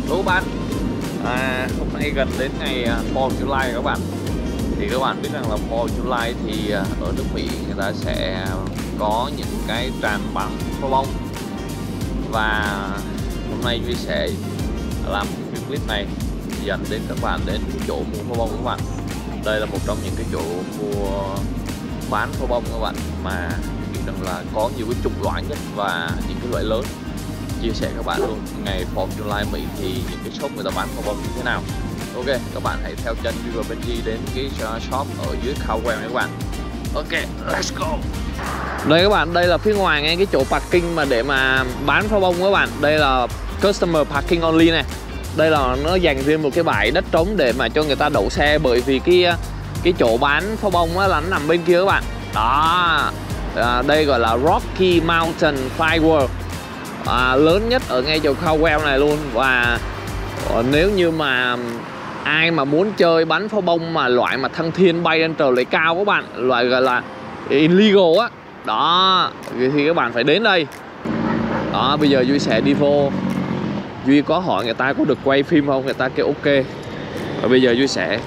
Các bạn, hôm nay gần đến ngày 4th of July các bạn. Thì các bạn biết rằng là 4th of July thì ở nước Mỹ người ta sẽ có những cái tràn bắn pháo bông. Và hôm nay Duy sẽ làm cái clip này dành đến các bạn đến chỗ mua pháo bông các bạn. Đây là một trong những cái chỗ mua bán pháo bông các bạn mà nghĩ rằng là có nhiều cái chủng loại nhất và những cái loại lớn. Chia sẻ các bạn luôn ngày 4th of July Mỹ thì những cái shop người ta bán pháo bông như thế nào. Ok, các bạn hãy theo chân Duy và Benji đến cái shop ở dưới Caldwell này các bạn. Ok, let's go. Đây các bạn, đây là phía ngoài ngay cái chỗ parking mà để mà bán pháo bông các bạn. Đây là customer parking only này. Đây là nó dành riêng một cái bãi đất trống để mà cho người ta đậu xe, bởi vì cái chỗ bán pháo bông á là nó nằm bên kia các bạn. Đó. Đây gọi là Rocky Mountain Fireworks. Lớn nhất ở ngay chỗ Caldwell này luôn. Và nếu như mà ai mà muốn chơi bắn pháo bông mà loại mà thăng thiên bay lên trời lấy cao các bạn, loại gọi là illegal á, đó thì các bạn phải đến đây. Đó, bây giờ Duy sẽ đi vô. Duy có hỏi người ta có được quay phim không, người ta kêu ok. Và bây giờ Duy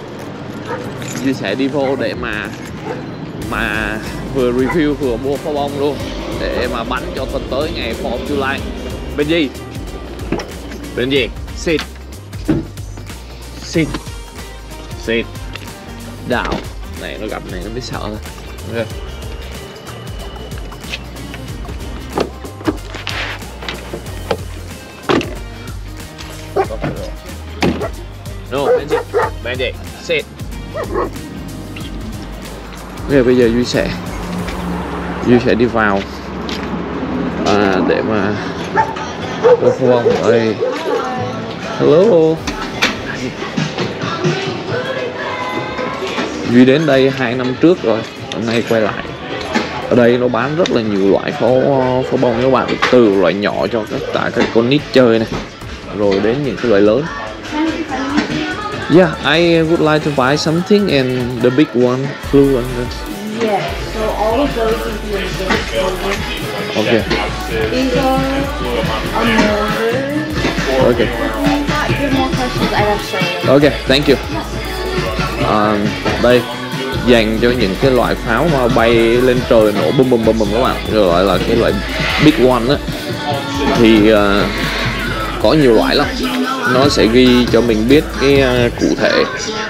sẽ đi vô để mà vừa review vừa mua pháo bông luôn, để mà bắn cho tuần tới ngày 4th of July. Benji, sit down. Này nó gặp này nó biết sợ thôi. Okay. No, Benji, sit. Bây giờ Duy sẽ đi vào để mà mua pháo bông ở đây. Hello. Duy đến đây 2 năm trước rồi, hôm nay quay lại. Ở đây nó bán rất là nhiều loại pháo bông các bạn, từ loại nhỏ cho tất cả các con nít chơi này, rồi đến những cái loại lớn. Yeah, I would like to buy something and the big one flew on this. Yeah, so all of those would be in this folder. Okay. These are mortars. Okay. If you have more questions, I'd have to show you. Okay, thank you. Đây dành cho những cái loại pháo mà bay lên trời nổ bum bum các bạn, rồi gọi là cái loại big one á, thì có nhiều loại lắm. Nó sẽ ghi cho mình biết cái cụ thể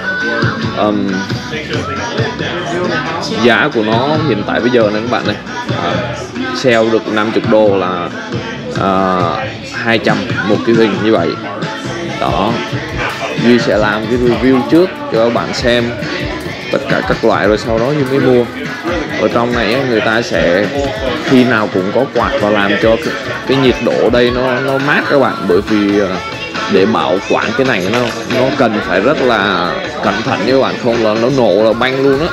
giá của nó hiện tại bây giờ này các bạn này. Sale được 50 đô là 200 một cái hình như vậy. Đó, Duy sẽ làm cái review trước cho các bạn xem tất cả các loại, rồi sau đó Duy mới mua. Ở trong này người ta sẽ khi nào cũng có quạt và làm cho cái nhiệt độ ở đây nó mát các bạn, bởi vì để bảo quản cái này nó cần phải rất là cẩn thận như các bạn, không là nó nổ là banh luôn á.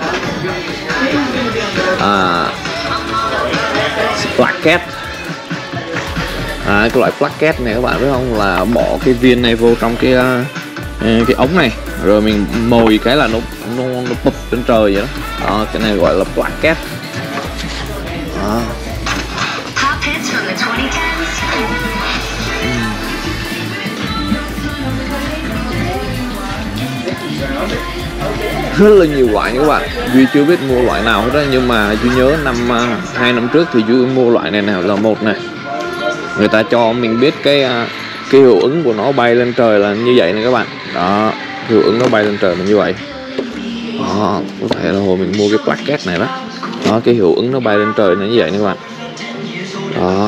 Plaquette. Cái loại plaquette này các bạn biết không, là bỏ cái viên này vô trong cái ống này, rồi mình mồi cái là nó bụp trên trời vậy đó. Đó, cái này gọi là plaquette. Đó. Rất là nhiều loại các bạn. Duy chưa biết mua loại nào hết đó, nhưng mà Duy nhớ 2 năm trước thì Duy mua loại này là một này. Người ta cho mình biết cái hiệu ứng của nó bay lên trời là như vậy này các bạn. Đó, hiệu ứng nó bay lên trời là như vậy. Đó, có thể là hồi mình mua cái plaquette này đó. Đó, cái hiệu ứng nó bay lên trời là như vậy này các bạn. Đó.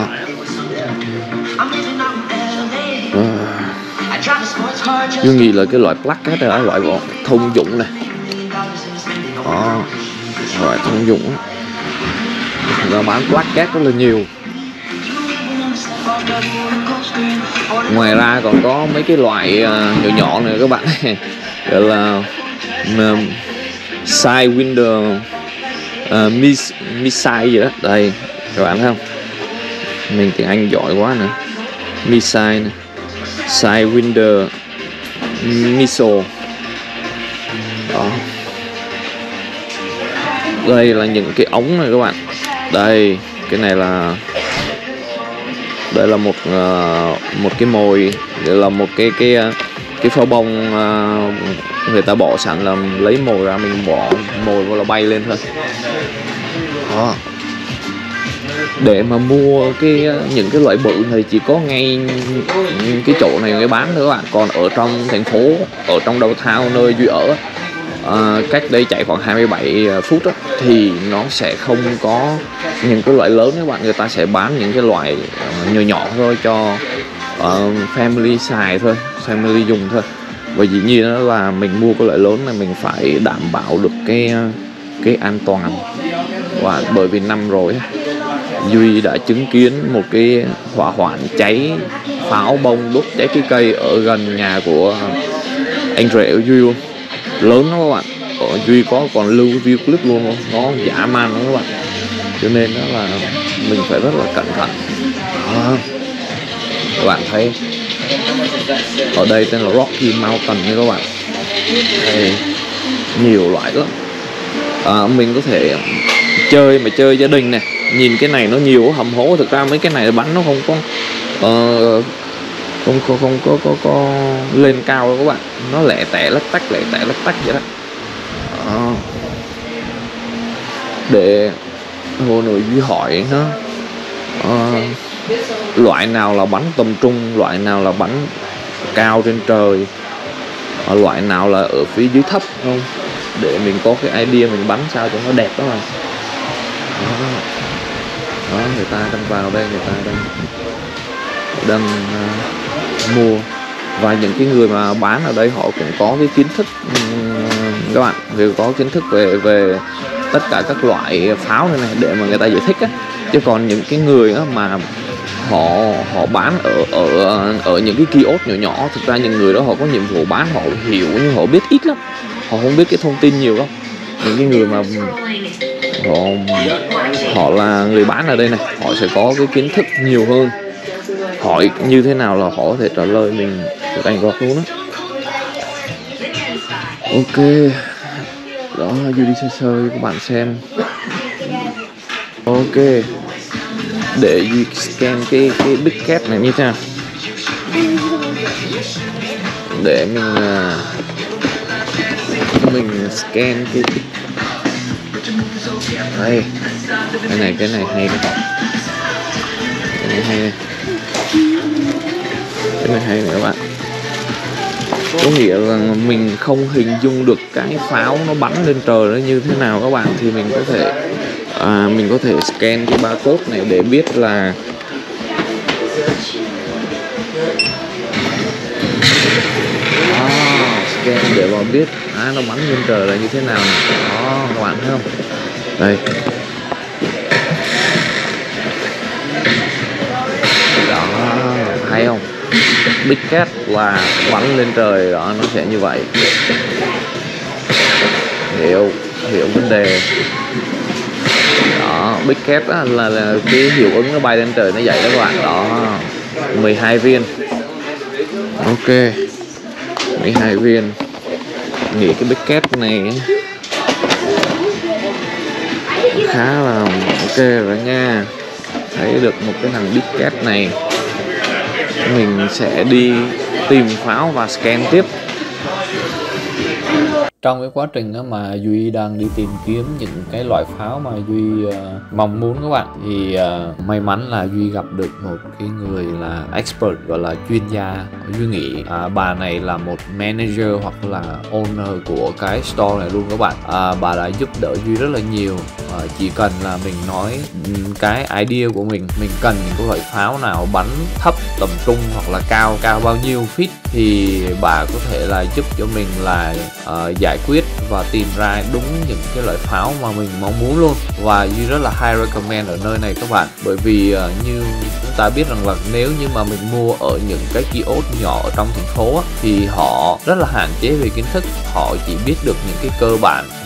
Duy nghĩ là cái loại plaquette này là loại thông dụng này. Đó, loại thông dụng đó. Nó bán plaquette rất là nhiều. Ngoài ra còn có mấy cái loại nhỏ nhỏ này các bạn, gọi là Sidewinder missile gì đó. Đây các bạn thấy không, mình tiếng Anh giỏi quá nữa. Missile này, Sidewinder missile. Đó, đây là những cái ống này các bạn. Đây, cái này là Đây là một cái mồi, đây là một cái pháo bông người ta bỏ sẵn, là lấy mồi ra mình bỏ mồi vào là bay lên thôi. Đó. Để mà mua những cái loại bự thì chỉ có ngay cái chỗ này mới bán nữa các bạn. Còn ở trong thành phố, ở trong downtown nơi Duy ở, cách đây chạy khoảng 27 phút đó, thì nó sẽ không có những cái loại lớn các bạn. Người ta sẽ bán những cái loại nhỏ nhỏ thôi, cho family xài thôi, family dùng thôi. Và dĩ nhiên đó là mình mua cái loại lớn này mình phải đảm bảo được cái an toàn. Và bởi vì năm rồi Duy đã chứng kiến một cái hỏa hoạn cháy pháo bông đốt cháy cái cây ở gần nhà của anh rể của Duy luôn, lớn đó các bạn. Ở Duy còn lưu video clip luôn, nó dã man đó các bạn. Cho nên đó là mình phải rất là cẩn thận. Các bạn thấy ở đây tên là Rocky Mountain nha các bạn. Đây, nhiều loại lắm. Mình có thể chơi gia đình này. Nhìn cái này nó nhiều hầm hố, thực ra mấy cái này bắn nó không có lên cao đâu các bạn. Nó lẻ tẻ lách tách vậy đó. Để hồi nãy Duy hỏi nó loại nào là bắn tầm trung, loại nào là bắn cao trên trời, loại nào là ở phía dưới thấp không, để mình có cái idea mình bắn sao cho nó đẹp đó mà. Đó, người ta đang vào đây, người ta đang mua. Và những cái người mà bán ở đây họ cũng có cái kiến thức các bạn, vì có kiến thức về tất cả các loại pháo này để mà người ta giải thích á. Chứ còn những cái người á mà họ bán ở những cái kiosk nhỏ nhỏ, thực ra những người đó họ có nhiệm vụ bán, họ hiểu nhưng họ biết ít lắm, họ không biết cái thông tin nhiều lắm. Những cái người mà họ là người bán ở đây này, họ sẽ có cái kiến thức nhiều hơn. Hỏi như thế nào là họ có thể trả lời mình rành rọt luôn á. Ok, đó Duy đi sơ cho các bạn xem. Ok, để Duy scan cái Big Cat này như thế nào, để mình scan đây. Cái này hay, cái này hay này. Cái này hay này các bạn. Có nghĩa là mình không hình dung được cái pháo nó bắn lên trời nó như thế nào các bạn, thì mình có thể scan cái barcode này để biết là scan để mà biết nó bắn lên trời là như thế nào này. Đó các bạn thấy không? Đây. Đó, hay không? Big Cat là bắn lên trời đó, nó sẽ như vậy. Hiểu vấn đề. Đó, Big Cat là cái hiệu ứng nó bay lên trời nó vậy đó các bạn. Đó, 12 viên. Ok, 12 viên. Nghĩ cái Big Cat này khá là ok rồi nha. Thấy được một cái thằng Big Cat này. Mình sẽ đi tìm pháo và scan tiếp. Trong cái quá trình đó mà Duy đang đi tìm kiếm những cái loại pháo mà Duy mong muốn các bạn, thì may mắn là Duy gặp được một cái người là expert, gọi là chuyên gia. Duy nghĩ bà này là một manager hoặc là owner của cái store này luôn các bạn. Bà đã giúp đỡ Duy rất là nhiều. Chỉ cần là mình nói cái idea của mình cần những cái loại pháo nào bắn thấp, tầm trung hoặc là cao bao nhiêu feet, thì bà có thể là giúp cho mình là giải quyết và tìm ra đúng những cái loại pháo mà mình mong muốn luôn. Và Duy rất là high recommend ở nơi này các bạn, bởi vì như chúng ta biết rằng là nếu như mà mình mua ở những cái kiosk nhỏ ở trong thành phố á, thì họ rất là hạn chế về kiến thức, họ chỉ biết được những cái cơ bản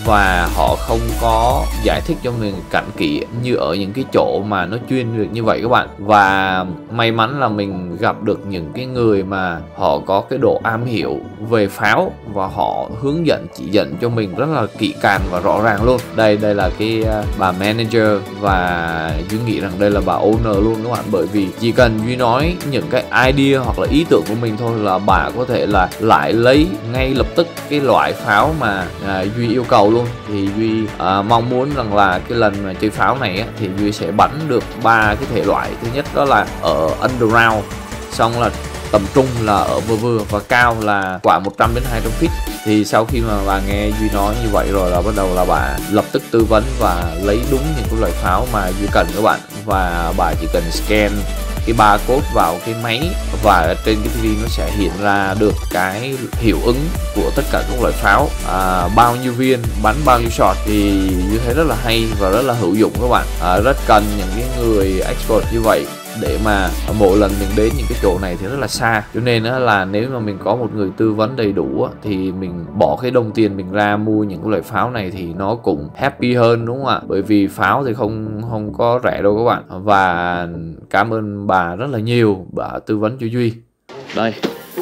và họ không có giải thích cho mình cặn kỹ như ở những cái chỗ mà nó chuyên được như vậy các bạn. Và may mắn là mình gặp được những cái người mà họ có cái độ am hiểu về pháo và họ hướng dẫn chỉ dẫn cho mình rất là kỹ càng và rõ ràng luôn. Đây là cái bà manager, và Duy nghĩ rằng đây là bà owner luôn các bạn, bởi vì chỉ cần Duy nói những cái idea hoặc là ý tưởng của mình thôi là bà có thể là lại lấy ngay lập tức cái loại pháo mà Duy yêu cầu luôn. Thì Duy mong muốn rằng là cái lần mà chơi pháo này á, thì Duy sẽ bắn được 3 cái thể loại. Thứ nhất đó là ở underground, xong là tầm trung là ở vừa vừa, và cao là quả 100 đến 200 feet. Thì sau khi mà bà nghe Duy nói như vậy rồi là bắt đầu là bà lập tức tư vấn và lấy đúng những cái loại pháo mà Duy cần các bạn. Và bà chỉ cần scan cái barcode vào cái máy và trên cái TV nó sẽ hiện ra được cái hiệu ứng của tất cả các loại pháo, bao nhiêu viên, bắn bao nhiêu shot. Thì Duy thấy rất là hay và rất là hữu dụng các bạn. Rất cần những cái người expert như vậy, để mà mỗi lần mình đến những cái chỗ này thì rất là xa, cho nên là nếu mà mình có một người tư vấn đầy đủ thì mình bỏ cái đồng tiền mình ra mua những cái loại pháo này thì nó cũng happy hơn, đúng không ạ? Bởi vì pháo thì không có rẻ đâu các bạn. Và cảm ơn bà rất là nhiều, bà tư vấn cho Duy. Đây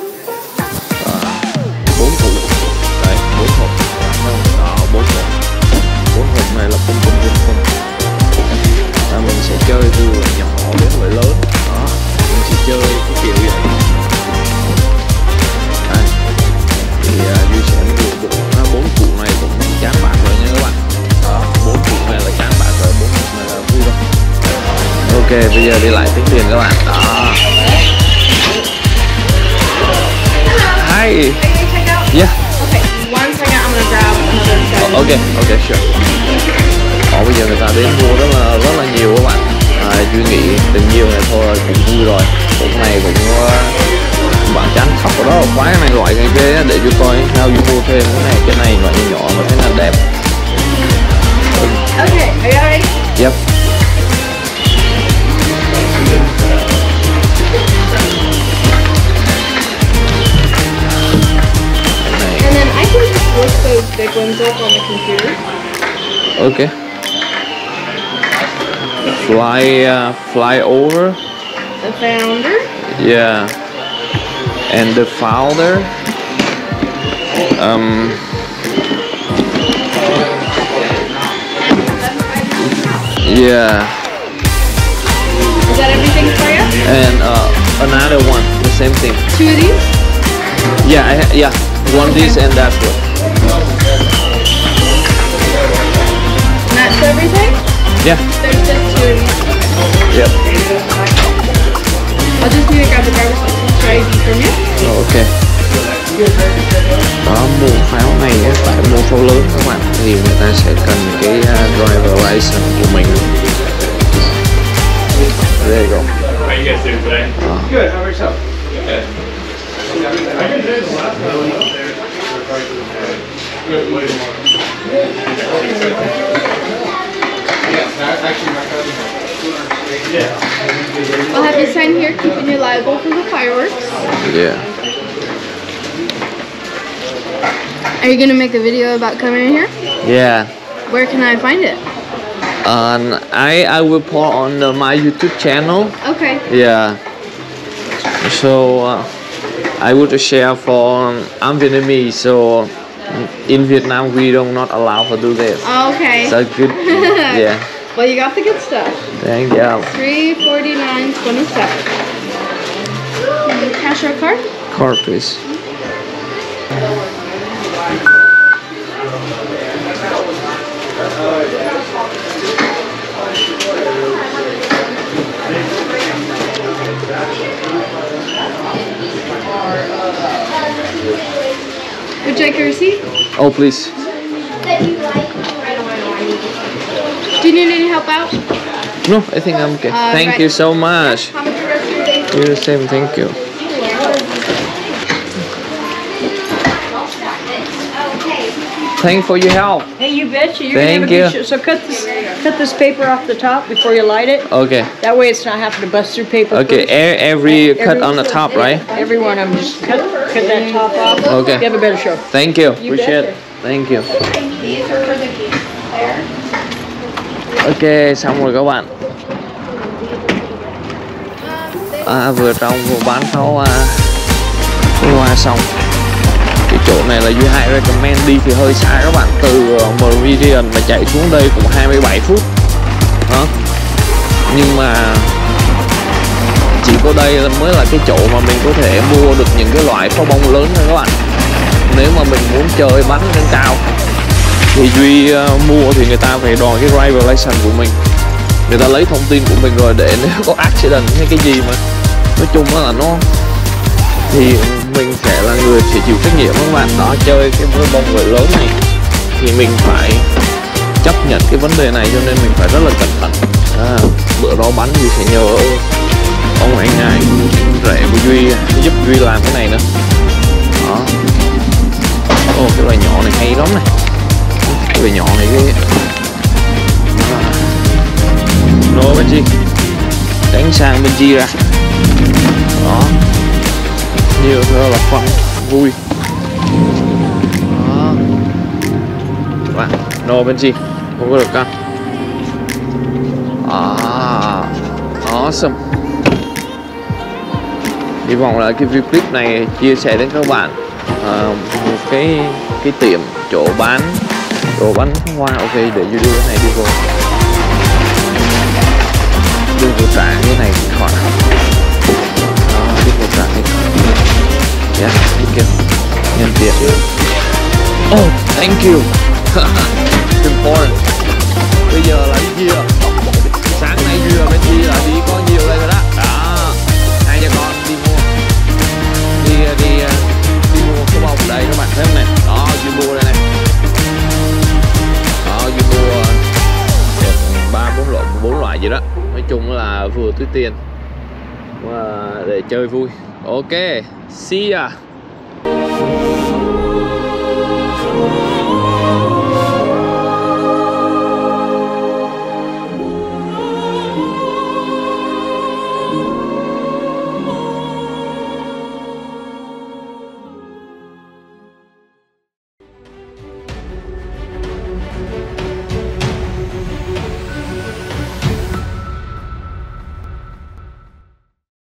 4 hộp, đấy 4 hộp, đó 4 hộp, 4 hộp này là không. Mình sẽ chơi từ nhỏ đến loại lớn đó, mình sẽ chơi cái kiểu vậy. Đây thì Duy sẽ mua bộ 4 cụ này cũng chán bạc rồi nha các bạn. Đó, 4 cụ này là chán bạc rồi, 4 cụ này là vui rồi. Ok, bây giờ đi lại tính tiền các bạn. Đó. Hi. Yeah. Okay, one second, I'm gonna grab another set. Okay, sure. Bây giờ người ta đến mua rất là nhiều các bạn. Duy nghĩ tình nhiều này thôi cũng vui rồi. Bộ này cũng bạn chán khóc ở đó, khoái cái này loại cái kia để Duy coi sao Duy mua thêm cái này loại nhỏ mà thấy là đẹp. Okay, are you ready? Yep. And then I can just look those big ones up on the computer. Okay. Fly over. The founder. Yeah. And the founder. Yeah. Is that everything for you? And another one, the same thing. 2 of these? Yeah. One Okay. this and that one. And that's everything? Yeah. There's just 2 of these. Yep. I'll just need to grab the driver's license or ID from you. Ok. Đó, mua pháo này phải mua pháo lớn các bạn, thì người ta sẽ cần cái driver license của mình. There you go. How you guys doing today? Good. How about yourself? Good. I'll have you sign here, keeping you liable for the fireworks. Yeah. Are you gonna make a video about coming in here? Yeah. Where can I find it? I will put on my YouTube channel. Okay. Yeah. So I would share for I'm Vietnamese, so in Vietnam we don't not allow to do this. Okay. So good. Yeah. Well, you got the good stuff. Thank you. $349.27. Cash or card? Card, please. Would you like a receipt? Oh, please. Do you need any help out? No, I think I'm okay. Thank right. you so much. How much the rest of your day? You're the same. Thank you. Thank you for your help. Hey, you betcha. You're Thank gonna have a you. good show. So cut this paper off the top before you light it. Okay. That way it's not having to bust through paper. Okay. first. Every cut on the top, right? Every one of them, just cut that top off. Okay. You have a better show. Thank you. You Appreciate betcha. it. Thank you. These are for the geese there. Ok, xong rồi các bạn. Vừa trồng vừa bán pháo hoa xong. Cái chỗ này là Duy Hải recommend đi thì hơi xa các bạn. Từ Meridian mà chạy xuống đây cũng 27 phút đó. Nhưng mà chỉ có đây mới là cái chỗ mà mình có thể mua được những cái loại pháo bông lớn thôi các bạn. Nếu mà mình muốn chơi bắn lên cao thì Duy mua thì người ta phải đòi cái driver license của mình. Người ta lấy thông tin của mình rồi để nếu có accident hay cái gì mà nói chung là nó thì mình sẽ là người sẽ chịu trách nhiệm các bạn. Đó, chơi cái pháo bông loại lớn này thì mình phải chấp nhận cái vấn đề này, cho nên mình phải rất là cẩn thận. Bữa đó bắn Duy sẽ nhờ ông anh rể của Duy giúp Duy làm cái này nữa. Đó. Cái loại nhỏ này hay lắm này. Cái loại nhỏ này cái nó Benji đánh sang Benji ra. Đó, nhiều rất là fun, vui. Đó các bạn, no Benji không có được căng. Awesome. Hy vọng là cái video clip này chia sẻ đến các bạn một cái tiệm chỗ bán hoa. Ok, để Duy đưa cái này đi vô. Đưa vô trả cái này khỏi. Đi vô trả cái khỏi. Yeah, thank you. Nhân tiện. Oh, thank you. Important. Bây giờ là đi kia. Sáng nay Duy ở bên Duy là đi có nhiều đây rồi đó. Đó, hai cha con đi mua cái bông đây các bạn thấy không này. Đó, Duy mua đây này. Đó, Duy mua được 4 loại gì đó. Nói chung là vừa túi tiền và để chơi vui. Ok, see ya.